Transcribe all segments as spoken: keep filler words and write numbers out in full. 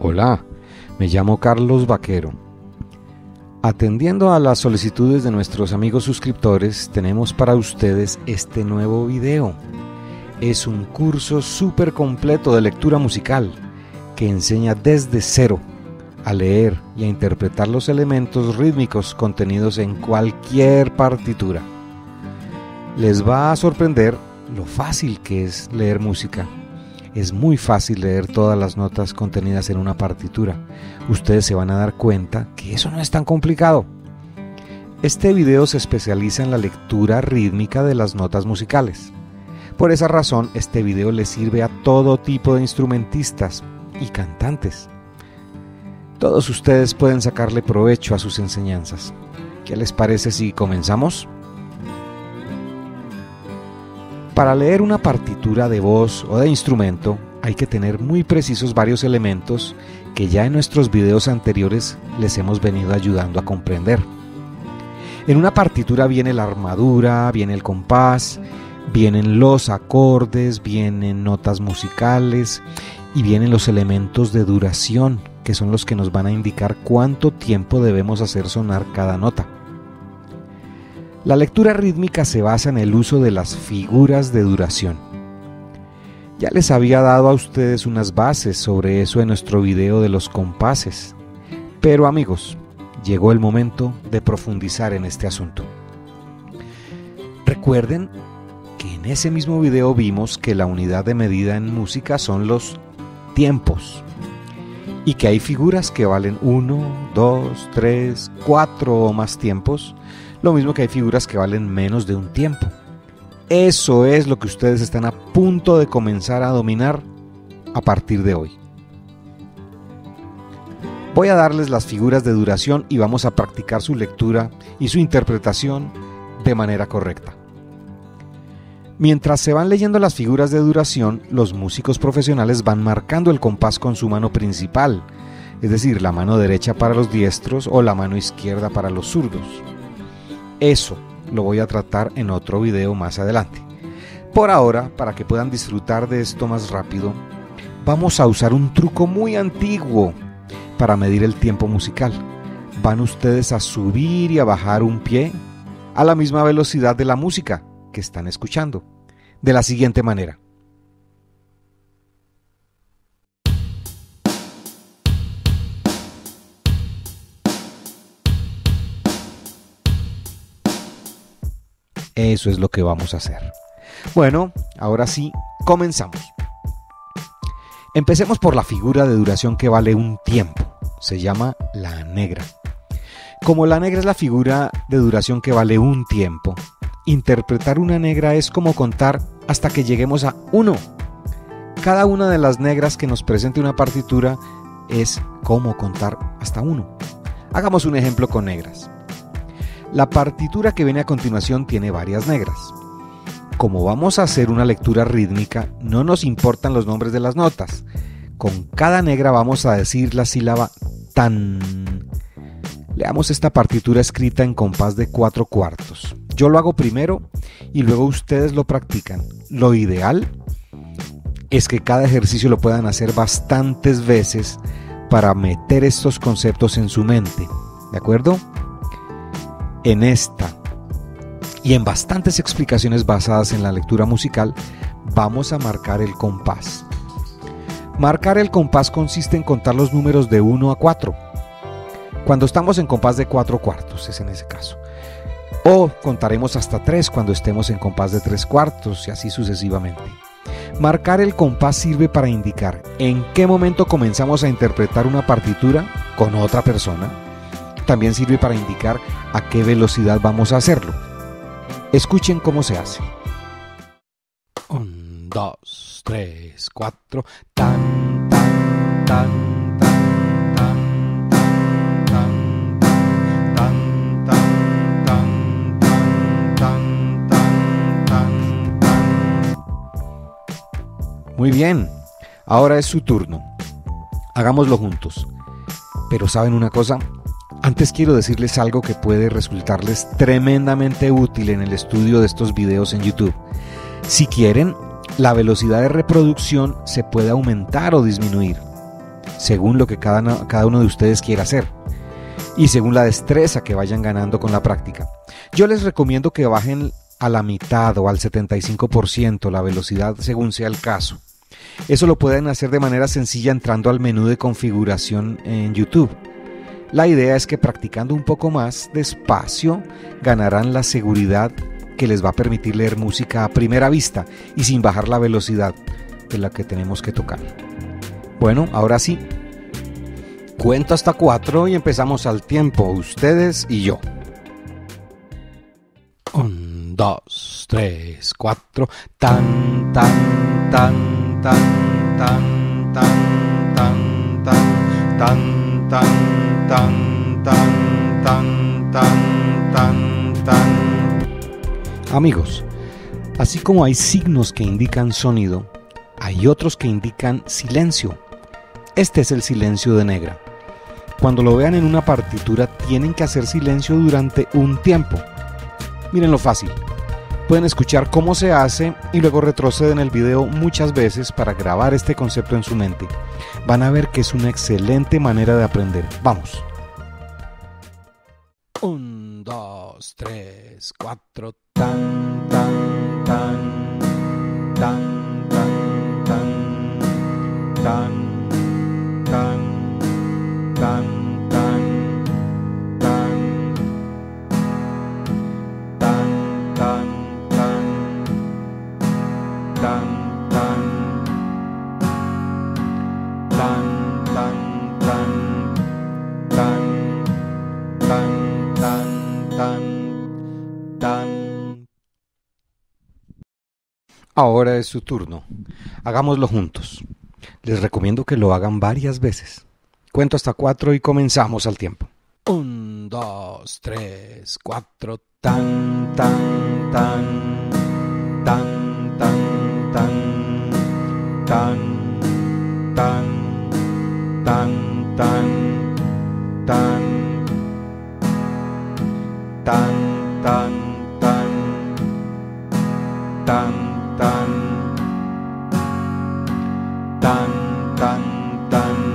Hola, me llamo Carlos Vaquero. Atendiendo a las solicitudes de nuestros amigos suscriptores, tenemos para ustedes este nuevo video. Es un curso súper completo de lectura musical que enseña desde cero a leer y a interpretar los elementos rítmicos contenidos en cualquier partitura. Les va a sorprender lo fácil que es leer música. Es muy fácil leer todas las notas contenidas en una partitura. Ustedes se van a dar cuenta que eso no es tan complicado. Este video se especializa en la lectura rítmica de las notas musicales. Por esa razón, este video le sirve a todo tipo de instrumentistas y cantantes. Todos ustedes pueden sacarle provecho a sus enseñanzas. ¿Qué les parece si comenzamos? Para leer una partitura de voz o de instrumento hay que tener muy precisos varios elementos que ya en nuestros videos anteriores les hemos venido ayudando a comprender. En una partitura viene la armadura, viene el compás, vienen los acordes, vienen notas musicales y vienen los elementos de duración, que son los que nos van a indicar cuánto tiempo debemos hacer sonar cada nota. La lectura rítmica se basa en el uso de las figuras de duración. Ya les había dado a ustedes unas bases sobre eso en nuestro video de los compases. Pero amigos, llegó el momento de profundizar en este asunto. Recuerden que en ese mismo video vimos que la unidad de medida en música son los tiempos y que hay figuras que valen uno, dos, tres, cuatro o más tiempos. Lo mismo que hay figuras que valen menos de un tiempo. Eso es lo que ustedes están a punto de comenzar a dominar a partir de hoy. Voy a darles las figuras de duración y vamos a practicar su lectura y su interpretación de manera correcta. Mientras se van leyendo las figuras de duración, los músicos profesionales van marcando el compás con su mano principal, es decir, la mano derecha para los diestros o la mano izquierda para los zurdos. Eso lo voy a tratar en otro video más adelante. Por ahora, para que puedan disfrutar de esto más rápido, vamos a usar un truco muy antiguo para medir el tiempo musical. Van ustedes a subir y a bajar un pie a la misma velocidad de la música que están escuchando, de la siguiente manera. Eso es lo que vamos a hacer. Bueno, ahora sí, comenzamos. Empecemos por la figura de duración que vale un tiempo. Se llama la negra. Como la negra es la figura de duración que vale un tiempo, interpretar una negra es como contar hasta que lleguemos a uno. Cada una de las negras que nos presente una partitura es como contar hasta uno. Hagamos un ejemplo con negras. La partitura que viene a continuación tiene varias negras. Como vamos a hacer una lectura rítmica, no nos importan los nombres de las notas. Con cada negra vamos a decir la sílaba tan. Leamos esta partitura escrita en compás de cuatro cuartos. Yo lo hago primero y luego ustedes lo practican. Lo ideal es que cada ejercicio lo puedan hacer bastantes veces para meter estos conceptos en su mente. ¿De acuerdo? En esta y en bastantes explicaciones basadas en la lectura musical, vamos a marcar el compás. Marcar el compás consiste en contar los números de uno a cuatro. Cuando estamos en compás de cuatro cuartos, es en ese caso. O contaremos hasta tres cuando estemos en compás de tres cuartos y así sucesivamente. Marcar el compás sirve para indicar en qué momento comenzamos a interpretar una partitura con otra persona. También sirve para indicar a qué velocidad vamos a hacerlo. Escuchen cómo se hace. Un, dos, tres, cuatro. Tan, tan, tan, tan, tan, tan, tan, tan, tan, tan, tan, tan, tan. Muy bien, ahora es su turno. Hagámoslo juntos. Pero ¿saben una cosa? Antes quiero decirles algo que puede resultarles tremendamente útil en el estudio de estos videos en YouTube. Si quieren, la velocidad de reproducción se puede aumentar o disminuir. según lo que cada, cada uno de ustedes quiera hacer y según la destreza que vayan ganando con la práctica. Yo les recomiendo que bajen a la mitad o al setenta y cinco por ciento la velocidad según sea el caso. Eso lo pueden hacer de manera sencilla entrando al menú de configuración en YouTube. La idea es que practicando un poco más despacio ganarán la seguridad que les va a permitir leer música a primera vista y sin bajar la velocidad de la que tenemos que tocar. Bueno, ahora sí, cuento hasta cuatro y empezamos al tiempo, ustedes y yo. Un, dos, tres, cuatro. Tan, tan, tan, tan, tan, tan, tan, tan, tan, tan. Tan, tan, tan, tan, tan, tan. Amigos, así como hay signos que indican sonido, hay otros que indican silencio. Este es el silencio de negra. Cuando lo vean en una partitura, tienen que hacer silencio durante un tiempo. Miren lo fácil. Pueden escuchar cómo se hace y luego retroceden el video muchas veces para grabar este concepto en su mente. Van a ver que es una excelente manera de aprender. Vamos. Un, dos, tres, cuatro. Tan, tan, tan, tan, tan, tan, tan, tan, tan, tan, tan, tan, tan, tan, tan, tan, tan, tan, tan. Tan, tan. Ahora es su turno. Hagámoslo juntos. Les recomiendo que lo hagan varias veces. Cuento hasta cuatro y comenzamos al tiempo. Un, dos, tres, cuatro. Tan, tan, tan, tan, tan, tan, tan, tan, tan, tan, tan. Tan, tan, tan, tan, tan, tan, tan, tan,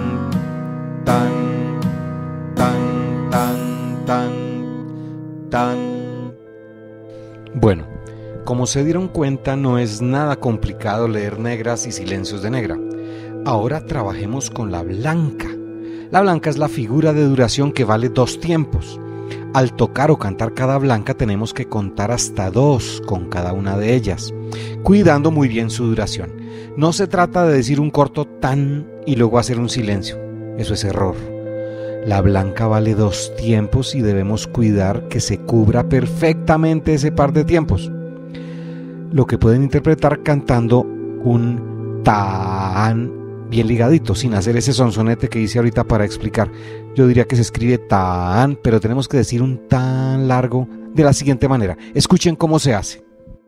tan, tan, tan, tan, tan. Bueno, como se dieron cuenta, no es nada complicado leer negras y silencios de negra. Ahora trabajemos con la blanca. La blanca es la figura de duración que vale dos tiempos. Al tocar o cantar cada blanca tenemos que contar hasta dos con cada una de ellas, cuidando muy bien su duración. No se trata de decir un corto tan y luego hacer un silencio. Eso es error. La blanca vale dos tiempos y debemos cuidar que se cubra perfectamente ese par de tiempos. Lo que pueden interpretar cantando un tan bien ligadito, sin hacer ese sonsonete que hice ahorita para explicar. Yo diría que se escribe tan, pero tenemos que decir un tan largo de la siguiente manera. Escuchen cómo se hace.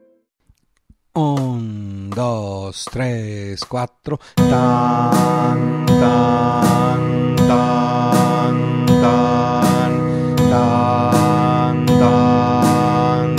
Un, dos, tres, cuatro. Tan, tan, tan, tan, tan, tan, tan,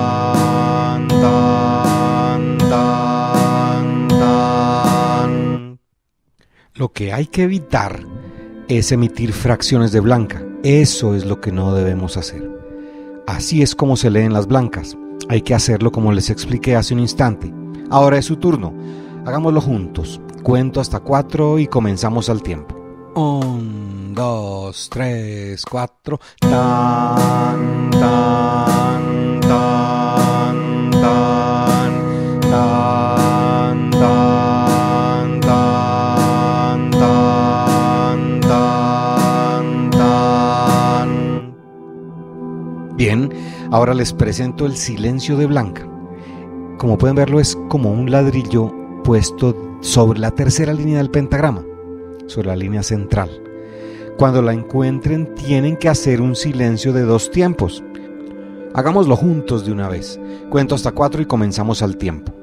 tan, tan, tan. Lo que hay que evitar es emitir fracciones de blanca. Eso es lo que no debemos hacer. Así es como se leen las blancas. Hay que hacerlo como les expliqué hace un instante. Ahora es su turno. Hagámoslo juntos. Cuento hasta cuatro y comenzamos al tiempo. Un, dos, tres, cuatro. Tan, tan, tan, tan, tan, tan, tan, tan, tan, tan. Bien, ahora les presento el silencio de blanca. Como pueden verlo, es como un ladrillo puesto sobre la tercera línea del pentagrama, sobre la línea central. Cuando la encuentren, tienen que hacer un silencio de dos tiempos. Hagámoslo juntos de una vez. Cuento hasta cuatro y comenzamos al tiempo.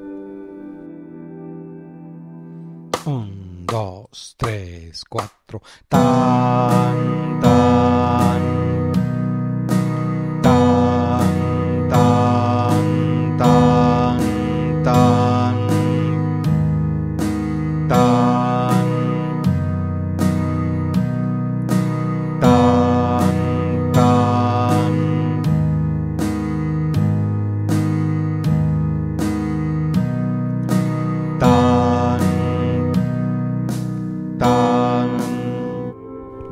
Un, dos, tres, cuatro. Tan, tan, tan, tan, tan, tan, tan,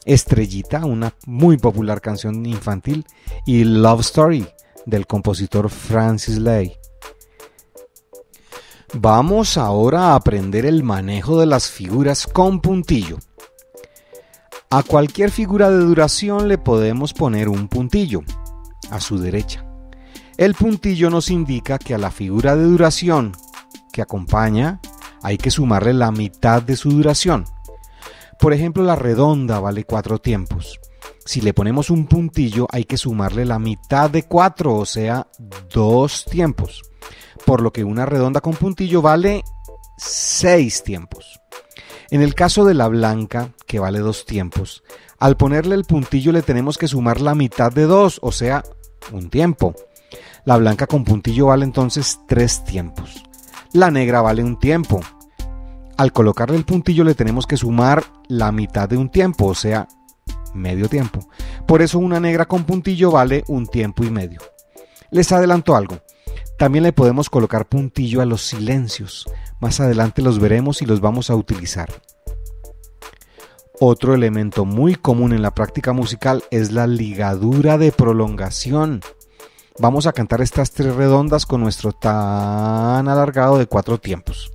Estrellita, una muy popular canción infantil, y Love Story, del compositor Francis Lai. Vamos ahora a aprender el manejo de las figuras con puntillo. A cualquier figura de duración le podemos poner un puntillo a su derecha. El puntillo nos indica que a la figura de duración que acompaña hay que sumarle la mitad de su duración. Por ejemplo, la redonda vale cuatro tiempos. Si le ponemos un puntillo hay que sumarle la mitad de cuatro, o sea, dos tiempos. Por lo que una redonda con puntillo vale seis tiempos. En el caso de la blanca, que vale dos tiempos, al ponerle el puntillo le tenemos que sumar la mitad de dos, o sea, un tiempo. La blanca con puntillo vale entonces tres tiempos. La negra vale un tiempo. Al colocarle el puntillo le tenemos que sumar la mitad de un tiempo, o sea, medio tiempo. Por eso una negra con puntillo vale un tiempo y medio. Les adelanto algo. También le podemos colocar puntillo a los silencios. Más adelante los veremos y los vamos a utilizar. Otro elemento muy común en la práctica musical es la ligadura de prolongación. Vamos a cantar estas tres redondas con nuestro tan alargado de cuatro tiempos.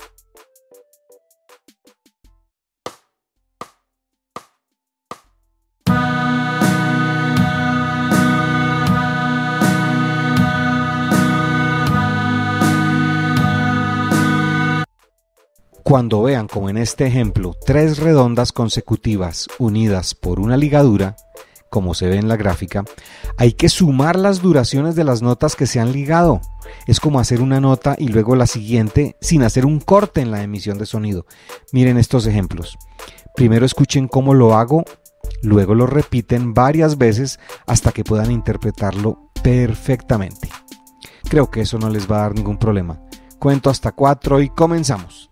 Cuando vean, como en este ejemplo, tres redondas consecutivas unidas por una ligadura, como se ve en la gráfica, hay que sumar las duraciones de las notas que se han ligado. Es como hacer una nota y luego la siguiente sin hacer un corte en la emisión de sonido. Miren estos ejemplos. Primero escuchen cómo lo hago, luego lo repiten varias veces hasta que puedan interpretarlo perfectamente. Creo que eso no les va a dar ningún problema. Cuento hasta cuatro y comenzamos.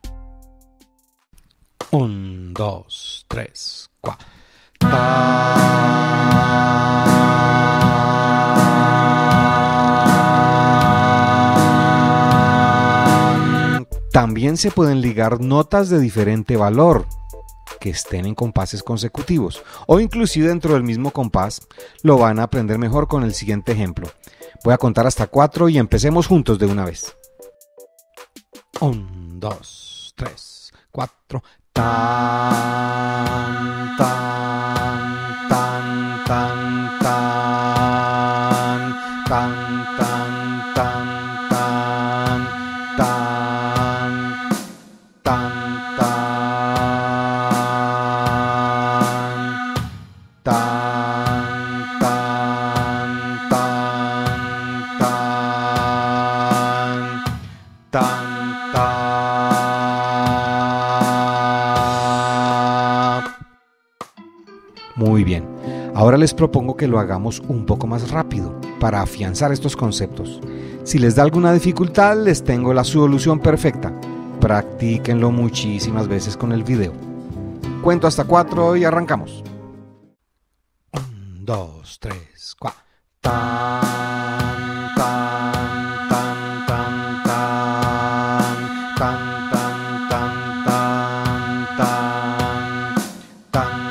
Un, dos, tres, cuatro. También se pueden ligar notas de diferente valor que estén en compases consecutivos o inclusive dentro del mismo compás. Lo van a aprender mejor con el siguiente ejemplo. Voy a contar hasta cuatro y empecemos juntos de una vez. Un, dos, tres, cuatro. Tan, tan, tan, tan, tan, tan, tan, tan, tan, tan, tan, tan, tan, tan, tan, tan. Muy bien, ahora les propongo que lo hagamos un poco más rápido para afianzar estos conceptos. Si les da alguna dificultad, les tengo la solución perfecta. Practíquenlo muchísimas veces con el video. Cuento hasta cuatro y arrancamos. Un, dos, tres, cuatro. Tan, tan, tan, tan, tan, tan, tan, tan, tan, tan, tan.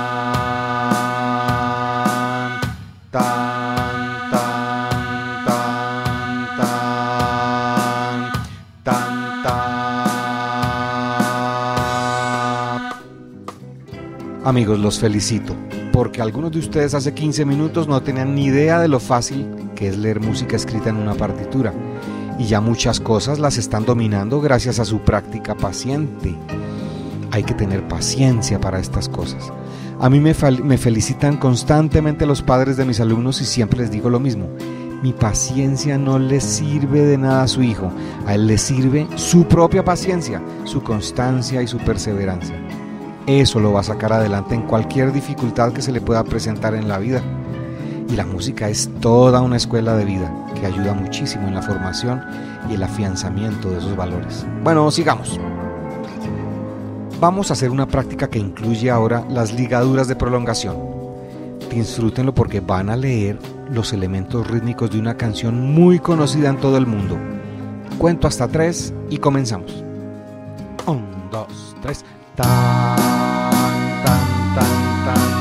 Amigos, los felicito, porque algunos de ustedes hace quince minutos no tenían ni idea de lo fácil que es leer música escrita en una partitura, y ya muchas cosas las están dominando gracias a su práctica paciente. Hay que tener paciencia para estas cosas. A mí me, me felicitan constantemente los padres de mis alumnos y siempre les digo lo mismo. Mi paciencia no le sirve de nada a su hijo, a él le sirve su propia paciencia, su constancia y su perseverancia. Eso lo va a sacar adelante en cualquier dificultad que se le pueda presentar en la vida. Y la música es toda una escuela de vida que ayuda muchísimo en la formación y el afianzamiento de esos valores. Bueno, sigamos. Vamos a hacer una práctica que incluye ahora las ligaduras de prolongación. Disfrútenlo porque van a leer los elementos rítmicos de una canción muy conocida en todo el mundo. Cuento hasta tres y comenzamos. Un, dos, tres. Tan, tan, tan, tan.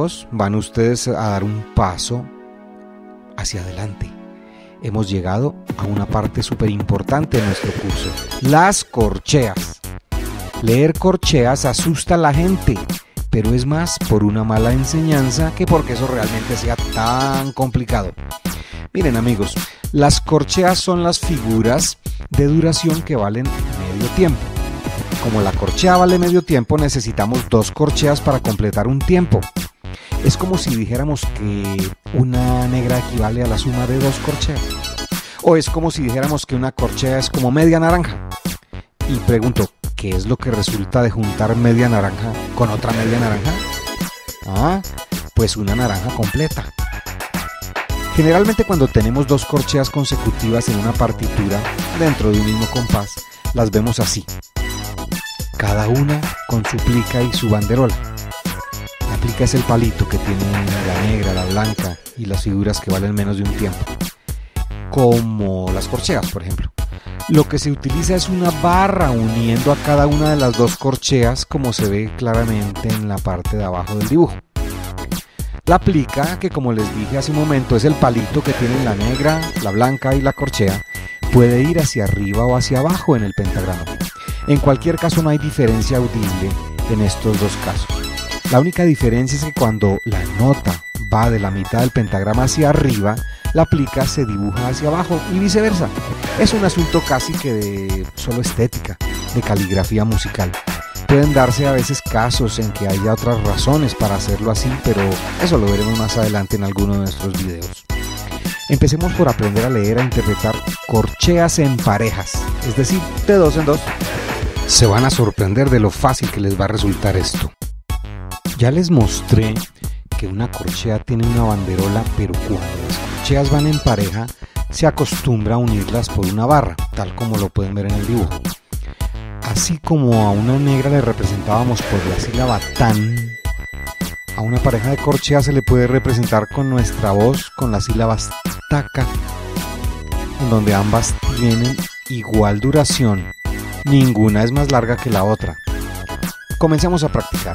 amigos, van ustedes a dar un paso hacia adelante. Hemos llegado a una parte súper importante de nuestro curso: las corcheas. Leer corcheas asusta a la gente, pero es más por una mala enseñanza que porque eso realmente sea tan complicado. Miren amigos, las corcheas son las figuras de duración que valen medio tiempo. Como la corchea vale medio tiempo, necesitamos dos corcheas para completar un tiempo. Es como si dijéramos que una negra equivale a la suma de dos corcheas. O es como si dijéramos que una corchea es como media naranja. Y pregunto, ¿qué es lo que resulta de juntar media naranja con otra media naranja? Ah, pues una naranja completa. Generalmente cuando tenemos dos corcheas consecutivas en una partitura dentro de un mismo compás, las vemos así, cada una con su plica y su banderola. La plica es el palito que tiene la negra, la blanca y las figuras que valen menos de un tiempo, como las corcheas, por ejemplo. Lo que se utiliza es una barra uniendo a cada una de las dos corcheas, como se ve claramente en la parte de abajo del dibujo. La plica, que como les dije hace un momento es el palito que tienen la negra, la blanca y la corchea, puede ir hacia arriba o hacia abajo en el pentagrama. En cualquier caso no hay diferencia audible en estos dos casos. La única diferencia es que cuando la nota va de la mitad del pentagrama hacia arriba, la plica se dibuja hacia abajo y viceversa. Es un asunto casi que de solo estética, de caligrafía musical. Pueden darse a veces casos en que haya otras razones para hacerlo así, pero eso lo veremos más adelante en alguno de nuestros videos. Empecemos por aprender a leer e interpretar corcheas en parejas, es decir, de dos en dos. Se van a sorprender de lo fácil que les va a resultar esto. Ya les mostré que una corchea tiene una banderola, pero cuando las corcheas van en pareja, se acostumbra a unirlas por una barra, tal como lo pueden ver en el dibujo. Así como a una negra le representábamos por la sílaba tan, a una pareja de corcheas se le puede representar con nuestra voz con las sílabas taca, en donde ambas tienen igual duración. Ninguna es más larga que la otra. Comencemos a practicar.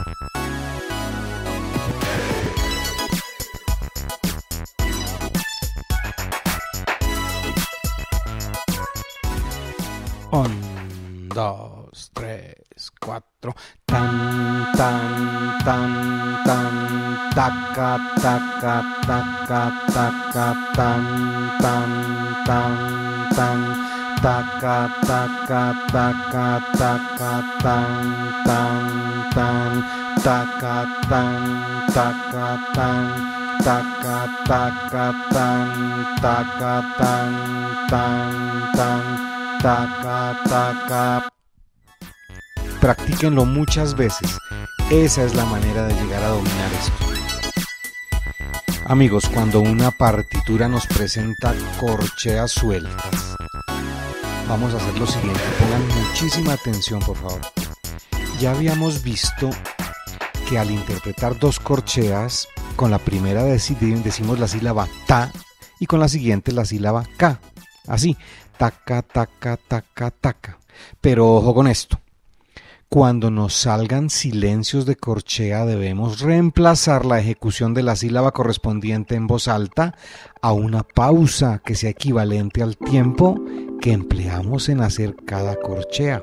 Un, dos, tres, cuatro. Tan, tan, tan, tan. Taca, taca, taca, taca, tan, tan, tan, tan. Taca, taca, taca, taca, tan, tan, tan. Taca, tan, taca, tan. Taca, taca, tan, taca, tan, tan, tan. Taca, taca. Practíquenlo muchas veces. Esa es la manera de llegar a dominar esto. Amigos, cuando una partitura nos presenta corcheas sueltas, vamos a hacer lo siguiente. Pongan muchísima atención, por favor. Ya habíamos visto que al interpretar dos corcheas, con la primera decimos la sílaba ta y con la siguiente la sílaba ka. Así. Taca, taca, taca, taca. Pero ojo con esto. Cuando nos salgan silencios de corchea debemos reemplazar la ejecución de la sílaba correspondiente en voz alta a una pausa que sea equivalente al tiempo que empleamos en hacer cada corchea.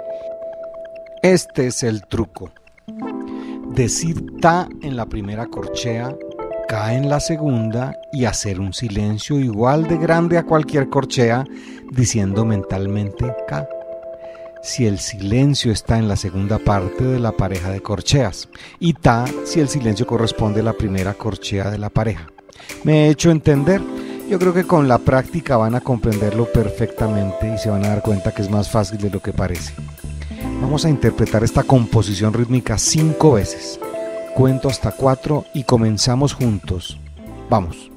Este es el truco. Decir ta en la primera corchea, ka en la segunda y hacer un silencio igual de grande a cualquier corchea diciendo mentalmente ka. Si el silencio está en la segunda parte de la pareja de corcheas y ta si el silencio corresponde a la primera corchea de la pareja. ¿Me he hecho entender? Yo creo que con la práctica van a comprenderlo perfectamente y se van a dar cuenta que es más fácil de lo que parece. Vamos a interpretar esta composición rítmica cinco veces. Cuento hasta cuatro y comenzamos juntos. Vamos.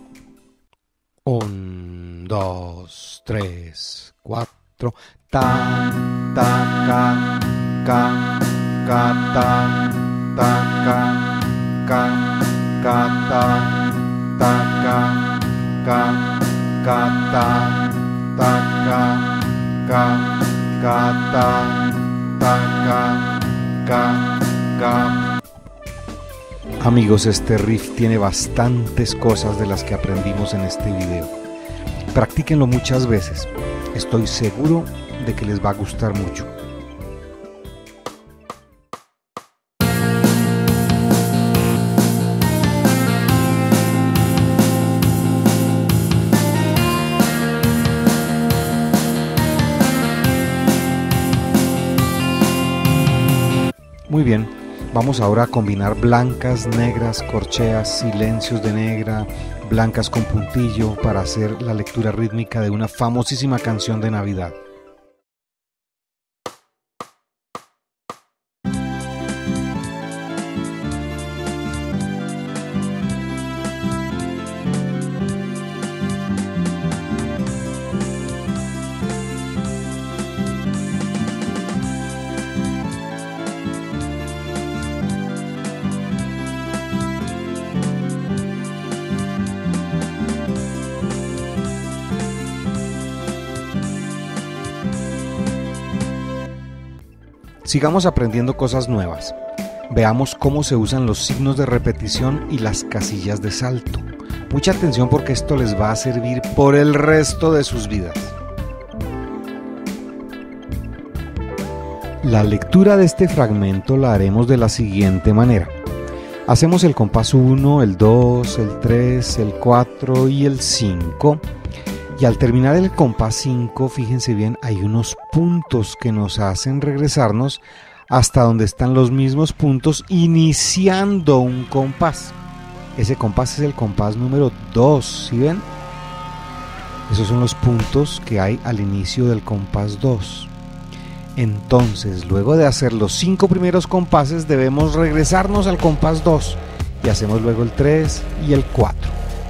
Un, dos, tres, cuatro. Ta, ta, ca, ca, ca, ta, ta, ca, ca, ca, ta, ta, ca, ca, ca, ta, ta, ca, ca, ca, ta, ta, ca, ca, ca. Amigos, este riff tiene bastantes cosas de las que aprendimos en este video. Practíquenlo muchas veces. Estoy seguro de que les va a gustar mucho. Muy bien, vamos ahora a combinar blancas, negras, corcheas, silencios de negra, blancas con puntillo para hacer la lectura rítmica de una famosísima canción de Navidad. Sigamos aprendiendo cosas nuevas. Veamos cómo se usan los signos de repetición y las casillas de salto. Mucha atención porque esto les va a servir por el resto de sus vidas. La lectura de este fragmento la haremos de la siguiente manera. Hacemos el compás uno, el dos, el tres, el cuatro y el cinco. Y al terminar el compás cinco, fíjense bien, hay unos puntos que nos hacen regresarnos hasta donde están los mismos puntos iniciando un compás. Ese compás es el compás número dos, ¿sí ven? Esos son los puntos que hay al inicio del compás dos. Entonces, luego de hacer los cinco primeros compases, debemos regresarnos al compás dos y hacemos luego el tres y el cuatro.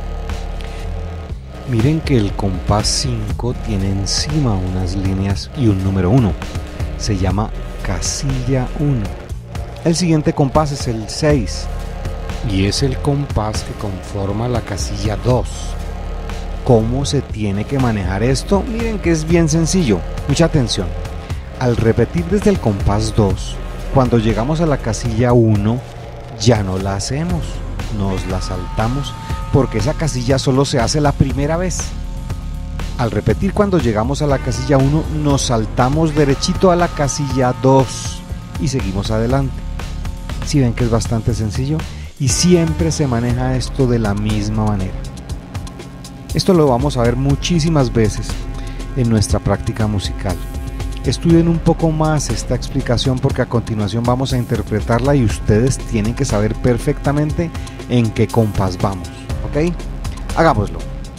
Miren que el compás cinco tiene encima unas líneas y un número uno. Se llama casilla uno. El siguiente compás es el seis y es el compás que conforma la casilla dos. ¿Cómo se tiene que manejar esto? Miren que es bien sencillo. Mucha atención. Al repetir desde el compás dos, cuando llegamos a la casilla uno, ya no la hacemos, nos la saltamos, porque esa casilla solo se hace la primera vez. Al repetir cuando llegamos a la casilla uno, nos saltamos derechito a la casilla dos y seguimos adelante. ¿Sí ven que es bastante sencillo? Y siempre se maneja esto de la misma manera. Esto lo vamos a ver muchísimas veces en nuestra práctica musical. Estudien un poco más esta explicación porque a continuación vamos a interpretarla y ustedes tienen que saber perfectamente en qué compás vamos. ¿Ok? Hagámoslo.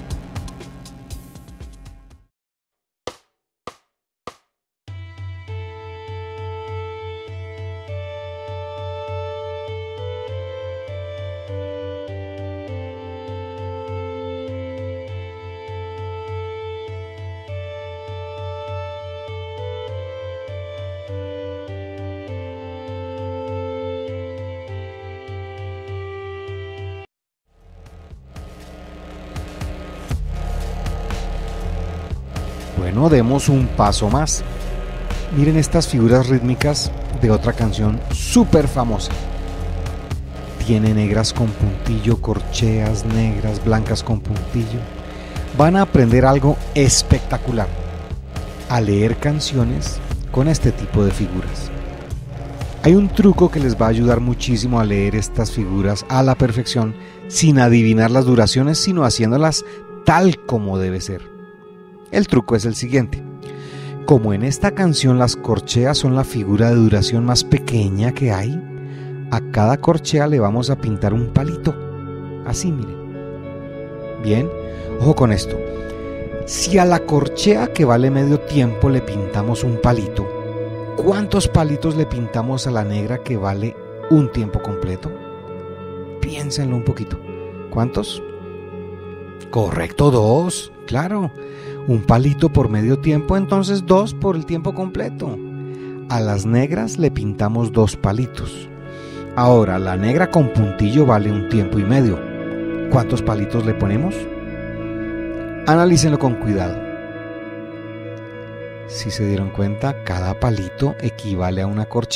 Bueno, demos un paso más. Miren estas figuras rítmicas de otra canción súper famosa. Tiene negras con puntillo, corcheas negras, blancas con puntillo. Van a aprender algo espectacular: a leer canciones con este tipo de figuras. Hay un truco que les va a ayudar muchísimo a leer estas figuras a la perfección, sin adivinar las duraciones, sino haciéndolas tal como debe ser. El truco es el siguiente. Como en esta canción las corcheas son la figura de duración más pequeña que hay, a cada corchea le vamos a pintar un palito. Así, miren. Bien, ojo con esto. Si a la corchea que vale medio tiempo le pintamos un palito, ¿cuántos palitos le pintamos a la negra que vale un tiempo completo? Piénsenlo un poquito. ¿Cuántos? Correcto, dos. Claro. Un palito por medio tiempo, entonces dos por el tiempo completo. A las negras le pintamos dos palitos. Ahora, la negra con puntillo vale un tiempo y medio. ¿Cuántos palitos le ponemos? Analícenlo con cuidado. Si se dieron cuenta, cada palito equivale a una corchea.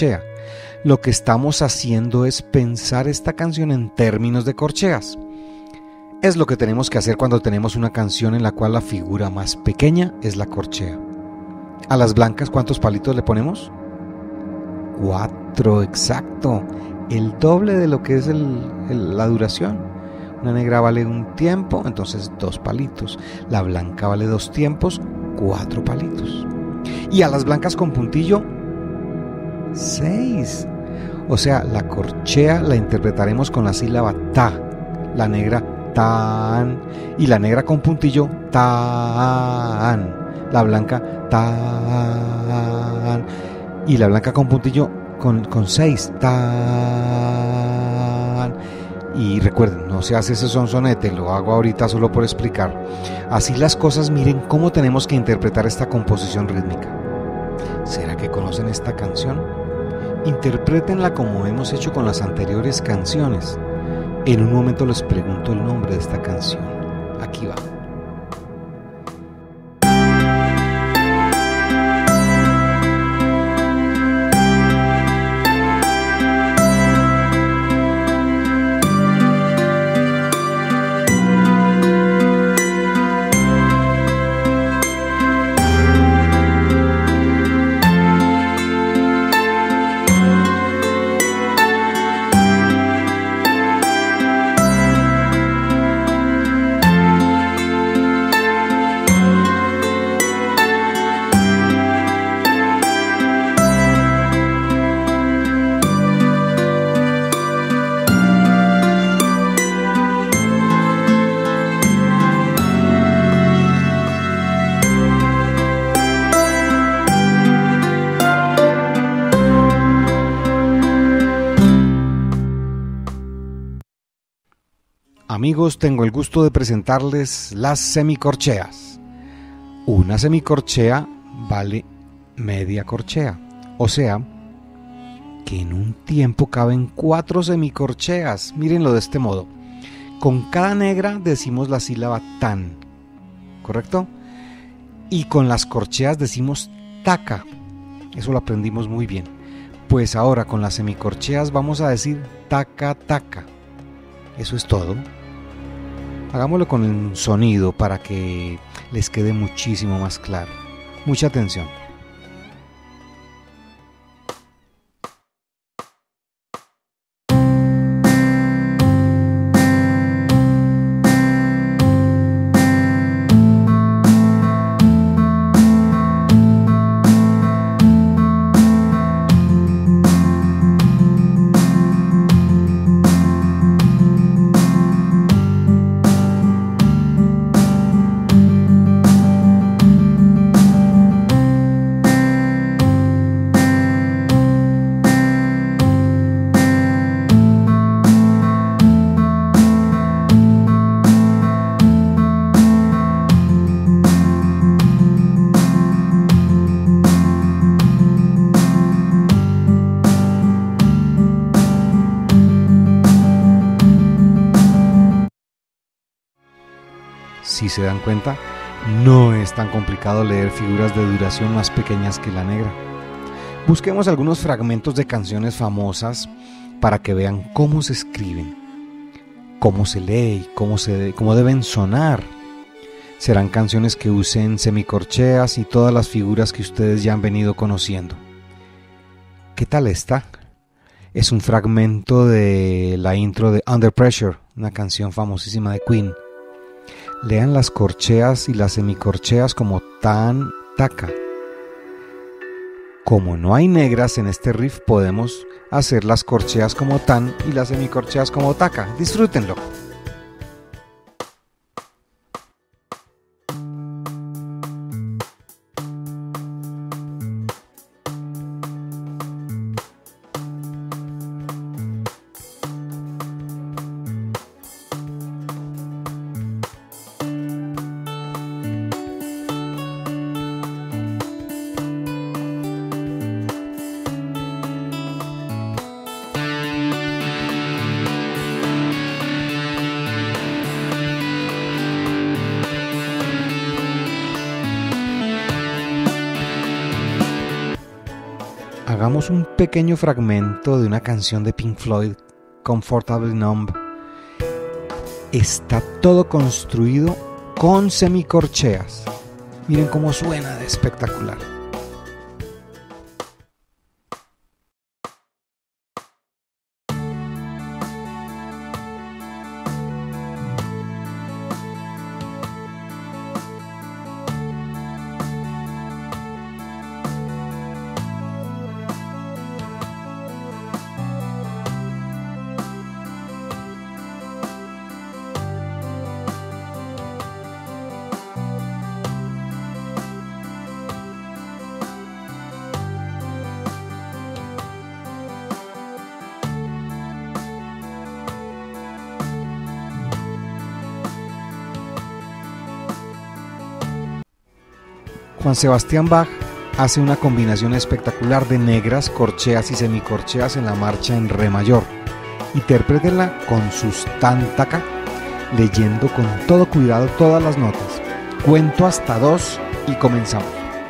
lo que estamos haciendo es pensar esta canción en términos de corcheas. Es lo que tenemos que hacer cuando tenemos una canción en la cual la figura más pequeña es la corchea. A las blancas, ¿cuántos palitos le ponemos? Cuatro, exacto. El doble de lo que es el, el, la duración. Una negra vale un tiempo, entonces dos palitos. La blanca vale dos tiempos, cuatro palitos. Y a las blancas con puntillo, seis. O sea, la corchea la interpretaremos con la sílaba ta. La negra tan. Y la negra con puntillo tan. La blanca tan. Y la blanca con puntillo con, con seis tan. Y recuerden, no se hace ese sonsonete, lo hago ahorita solo por explicar. Así las cosas, miren cómo tenemos que interpretar esta composición rítmica. ¿Será que conocen esta canción? Interprétenla como hemos hecho con las anteriores canciones. En un momento les pregunto el nombre de esta canción. Aquí va. Amigos, tengo el gusto de presentarles las semicorcheas. Una semicorchea vale media corchea, o sea, que en un tiempo caben cuatro semicorcheas. Mírenlo de este modo. Con cada negra decimos la sílaba tan, ¿correcto? Y con las corcheas decimos taca. Eso lo aprendimos muy bien. Pues ahora con las semicorcheas vamos a decir taca taca. Eso es todo. Hagámoslo con el sonido para que les quede muchísimo más claro. Mucha atención. Si se dan cuenta, no es tan complicado leer figuras de duración más pequeñas que la negra. Busquemos algunos fragmentos de canciones famosas para que vean cómo se escriben, cómo se lee y cómo, se, cómo deben sonar. Serán canciones que usen semicorcheas y todas las figuras que ustedes ya han venido conociendo. ¿Qué tal esta? Es un fragmento de la intro de Under Pressure, una canción famosísima de Queen. Lean las corcheas y las semicorcheas como tan, taca. Como no hay negras en este riff, podemos hacer las corcheas como tan y las semicorcheas como taca. Disfrútenlo. hagamos un pequeño fragmento de una canción de Pink Floyd, Comfortably Numb. Está todo construido con semicorcheas. Miren cómo suena de espectacular. Juan Sebastián Bach hace una combinación espectacular de negras, corcheas y semicorcheas en la marcha en re mayor. Interprétenla con sus tantaca, leyendo con todo cuidado todas las notas. Cuento hasta dos y comenzamos.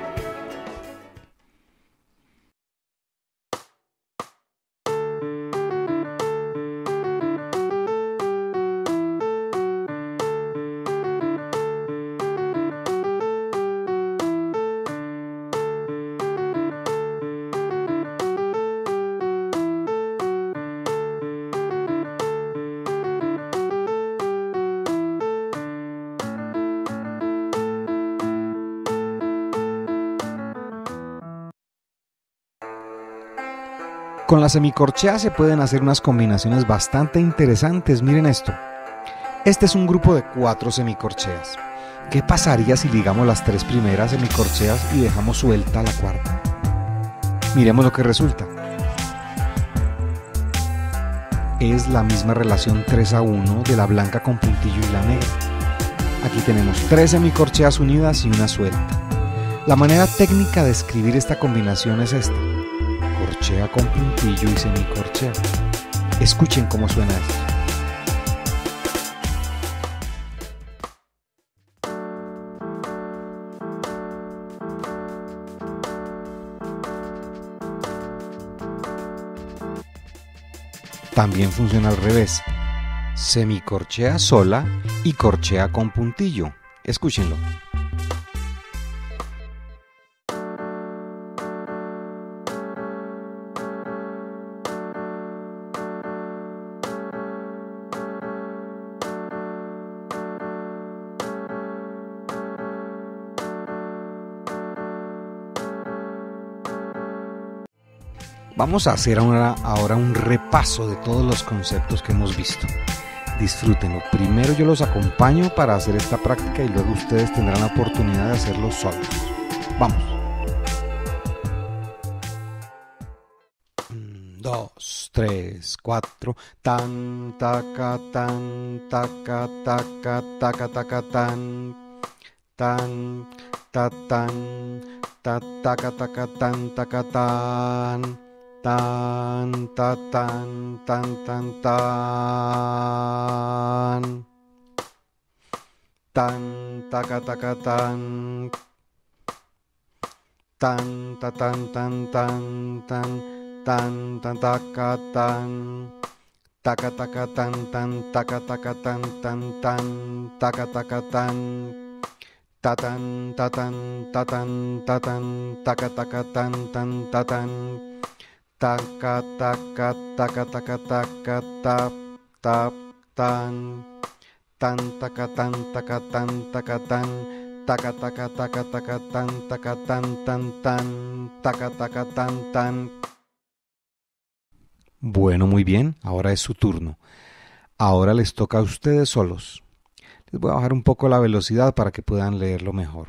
Con la semicorchea se pueden hacer unas combinaciones bastante interesantes. Miren esto. Este es un grupo de cuatro semicorcheas. ¿Qué pasaría si ligamos las tres primeras semicorcheas y dejamos suelta la cuarta? Miremos lo que resulta. Es la misma relación tres a uno de la blanca con puntillo y la negra. Aquí tenemos tres semicorcheas unidas y una suelta. La manera técnica de escribir esta combinación es esta: corchea con puntillo y semicorchea. Escuchen cómo suena esto. También funciona al revés: semicorchea sola y corchea con puntillo. Escúchenlo. Vamos a hacer ahora, ahora un repaso de todos los conceptos que hemos visto. Disfrútenlo. Primero yo los acompaño para hacer esta práctica y luego ustedes tendrán la oportunidad de hacerlo solos. Vamos. Un, dos, tres, cuatro. Tan, taca, tan, taca, taca, taca, taca, tan. Tan, ta, tan, ta, taca, taca, tan, taca, tan. Tan, ta, tan, tan, tan, tan. Tan, taca, taca, tan. Tan, ta, tan, tan, tan, tan. Tan, tan, taca, tan. Taca, taca, tan, tan, taca, taca, tan, tan, tan. Taca, taca, tan. Ta, tan, ta, tan, ta, tan, ta, tan. Taca, taca, tan, tan, ta, tan. Taca, taca, taca, taca, taca, tap, tap, tan. Tan, taca, tan, taca, tan, taca, tan. Taca, taca, taca, taca, tan, taca, tan, tan, tan. Taca, taca, tan, tan. Bueno, muy bien, ahora es su turno. Ahora les toca a ustedes solos. Les voy a bajar un poco la velocidad para que puedan leerlo mejor.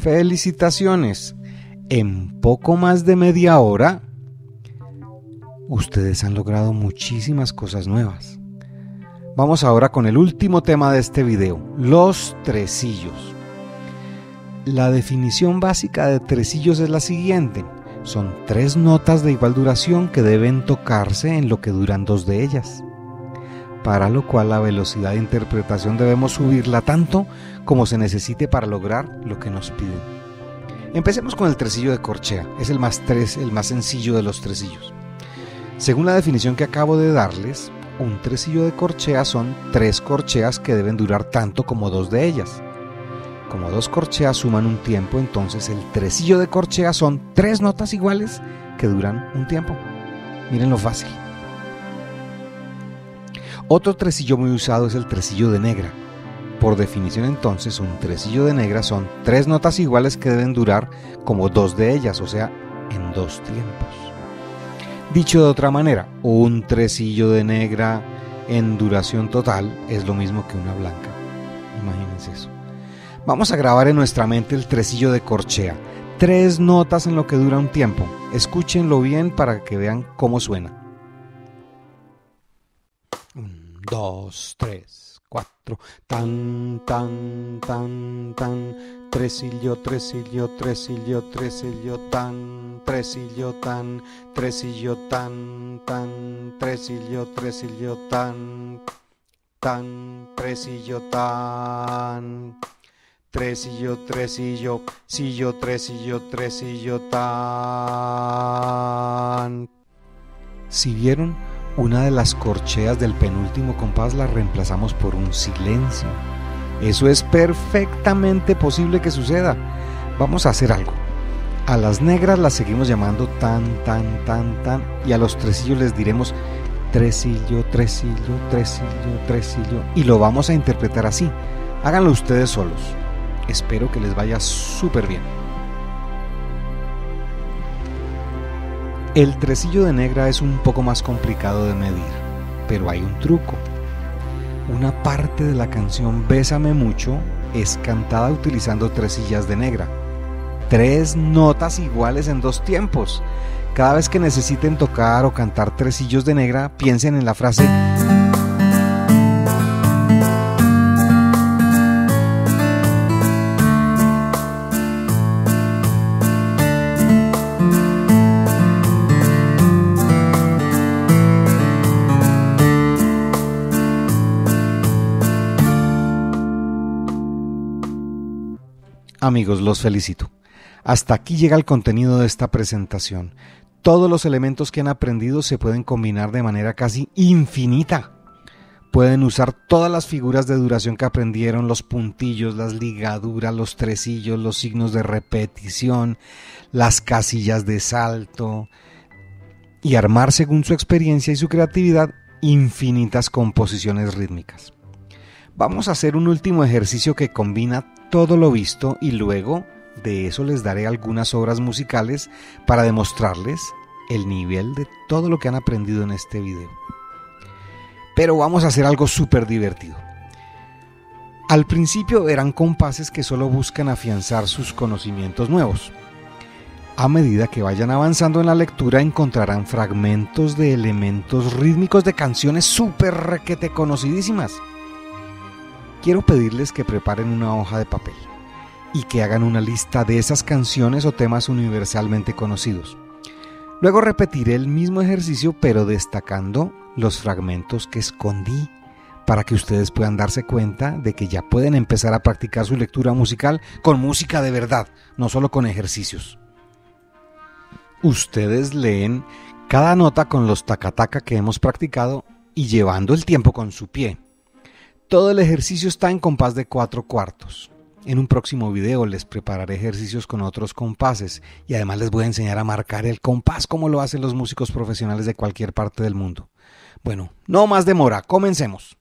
Felicitaciones. En poco más de media hora, ustedes han logrado muchísimas cosas nuevas. Vamos ahora con el último tema de este video, los tresillos. La definición básica de tresillos es la siguiente. Son tres notas de igual duración que deben tocarse en lo que duran dos de ellas, para lo cual la velocidad de interpretación debemos subirla tanto como se necesite para lograr lo que nos piden. Empecemos con el tresillo de corchea, es el más, tres, el más sencillo de los tresillos. Según la definición que acabo de darles, un tresillo de corchea son tres corcheas que deben durar tanto como dos de ellas. Como dos corcheas suman un tiempo, entonces el tresillo de corchea son tres notas iguales que duran un tiempo. Miren lo fácil. Otro tresillo muy usado es el tresillo de negra. Por definición entonces, un tresillo de negra son tres notas iguales que deben durar como dos de ellas, o sea, en dos tiempos. Dicho de otra manera, un tresillo de negra en duración total es lo mismo que una blanca. Imagínense eso. Vamos a grabar en nuestra mente el tresillo de corchea. Tres notas en lo que dura un tiempo. Escúchenlo bien para que vean cómo suena. Un, dos, tres. Cuatro, tan, tan, tan, tan, tresillo, tresillo, tresillo, tresillo, tan, tresillo, tan, tresillo, tan, tan, tresillo, tresillo, tan, tan, tresillo, tan, tresillo, tresillo, sillo, tresillo, tresillo, tan. ¿Sí vieron? Una de las corcheas del penúltimo compás la reemplazamos por un silencio. Eso es perfectamente posible que suceda. Vamos a hacer algo. A las negras las seguimos llamando tan, tan, tan, tan, y a los tresillos les diremos tresillo, tresillo, tresillo, tresillo, y lo vamos a interpretar así. Háganlo ustedes solos. Espero que les vaya súper bien. El tresillo de negra es un poco más complicado de medir, pero hay un truco. Una parte de la canción Bésame Mucho es cantada utilizando tresillas de negra. Tres notas iguales en dos tiempos. Cada vez que necesiten tocar o cantar tresillos de negra, piensen en la frase Amigos, los felicito. Hasta aquí llega el contenido de esta presentación. Todos los elementos que han aprendido se pueden combinar de manera casi infinita. Pueden usar todas las figuras de duración que aprendieron, los puntillos, las ligaduras, los tresillos, los signos de repetición, las casillas de salto, y armar según su experiencia y su creatividad infinitas composiciones rítmicas. Vamos a hacer un último ejercicio que combina todo lo visto y luego de eso les daré algunas obras musicales para demostrarles el nivel de todo lo que han aprendido en este video. Pero vamos a hacer algo súper divertido. Al principio verán compases que solo buscan afianzar sus conocimientos nuevos. A medida que vayan avanzando en la lectura encontrarán fragmentos de elementos rítmicos de canciones súper requete conocidísimas. Quiero pedirles que preparen una hoja de papel y que hagan una lista de esas canciones o temas universalmente conocidos. Luego repetiré el mismo ejercicio pero destacando los fragmentos que escondí para que ustedes puedan darse cuenta de que ya pueden empezar a practicar su lectura musical con música de verdad, no solo con ejercicios. Ustedes leen cada nota con los taca-taca que hemos practicado y llevando el tiempo con su pie. Todo el ejercicio está en compás de cuatro cuartos. En un próximo video les prepararé ejercicios con otros compases y además les voy a enseñar a marcar el compás como lo hacen los músicos profesionales de cualquier parte del mundo. Bueno, no más demora, comencemos.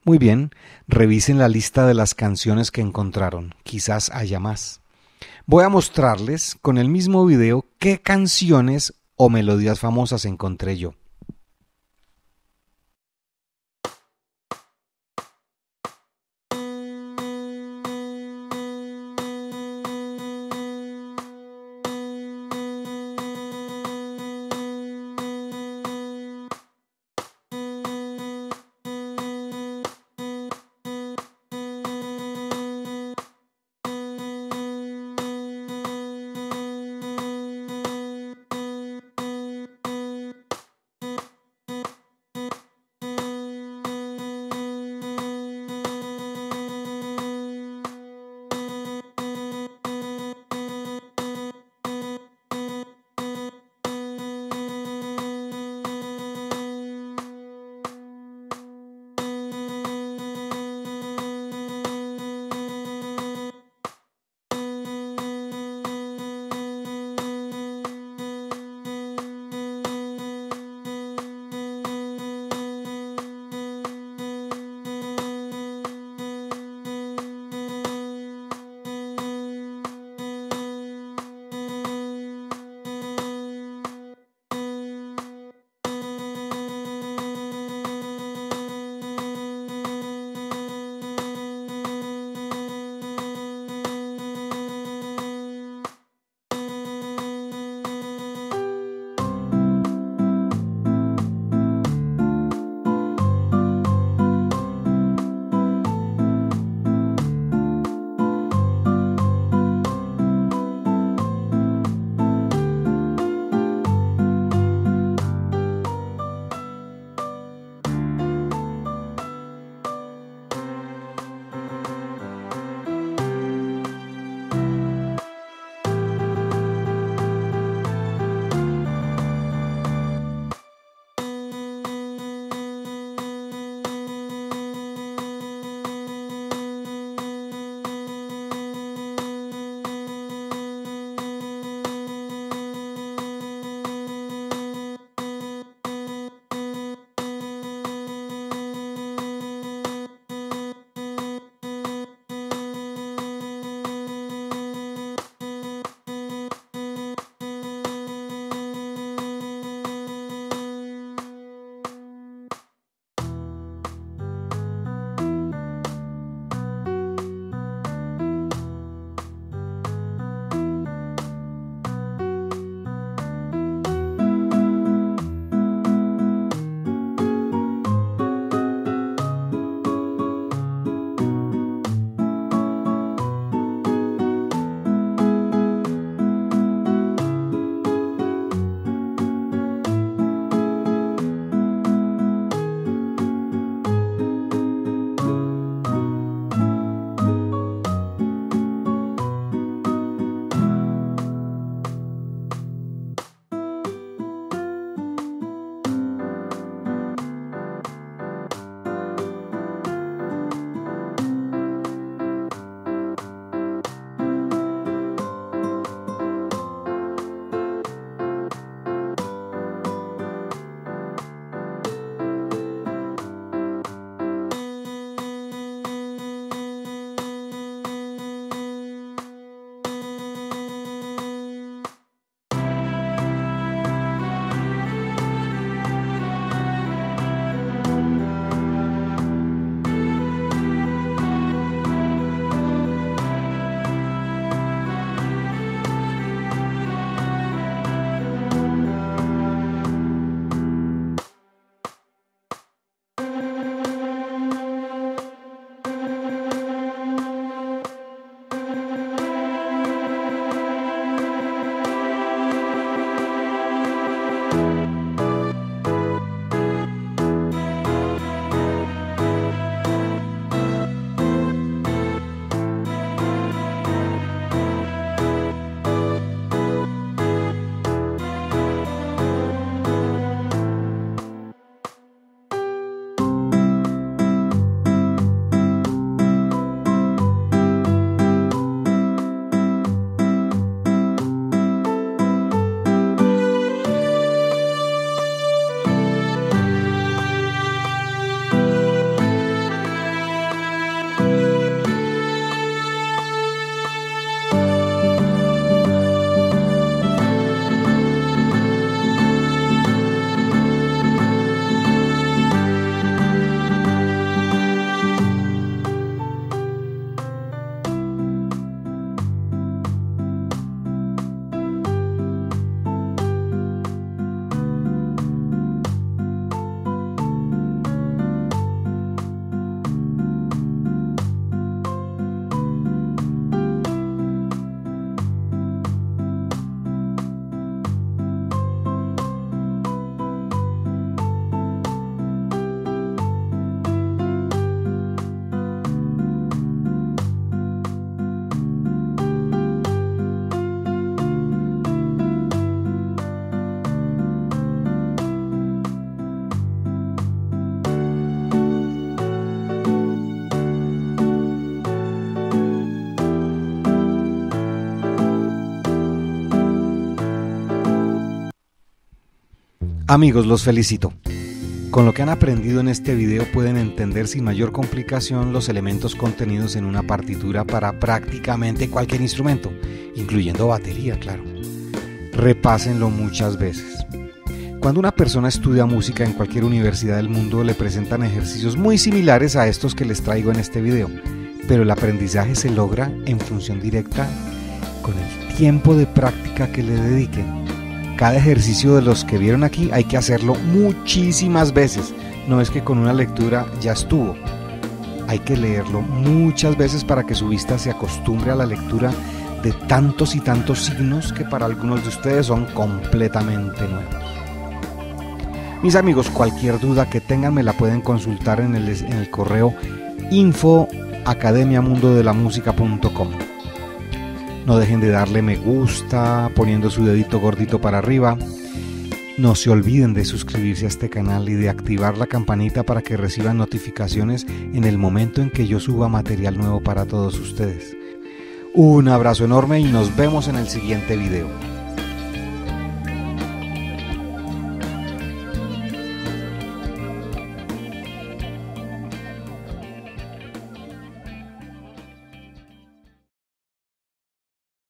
Muy bien, revisen la lista de las canciones que encontraron, quizás haya más. Voy a mostrarles con el mismo video qué canciones o melodías famosas encontré yo. Amigos, los felicito. Con lo que han aprendido en este video pueden entender sin mayor complicación los elementos contenidos en una partitura para prácticamente cualquier instrumento, incluyendo batería, claro. Repásenlo muchas veces. Cuando una persona estudia música en cualquier universidad del mundo le presentan ejercicios muy similares a estos que les traigo en este video, pero el aprendizaje se logra en función directa con el tiempo de práctica que le dediquen. Cada ejercicio de los que vieron aquí hay que hacerlo muchísimas veces. No es que con una lectura ya estuvo. Hay que leerlo muchas veces para que su vista se acostumbre a la lectura de tantos y tantos signos que para algunos de ustedes son completamente nuevos. Mis amigos, cualquier duda que tengan me la pueden consultar en el, en el correo info academia mundo de la música punto com. No dejen de darle me gusta poniendo su dedito gordito para arriba. No se olviden de suscribirse a este canal y de activar la campanita para que reciban notificaciones en el momento en que yo suba material nuevo para todos ustedes. Un abrazo enorme y nos vemos en el siguiente video.